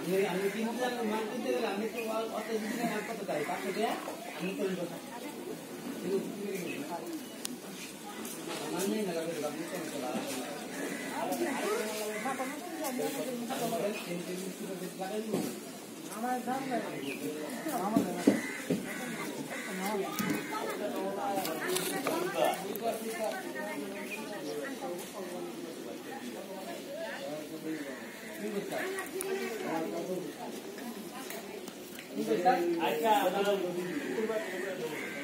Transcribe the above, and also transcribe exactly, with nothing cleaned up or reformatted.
আমি কিনতে মাল কিনতে গেলে আমি তো অত দিন মাল কত চাই পাঁচশো দেয়া আমি তো কথা মাল নেই না লাগে আপনি তো চলা আমার দাম আমার अच्छा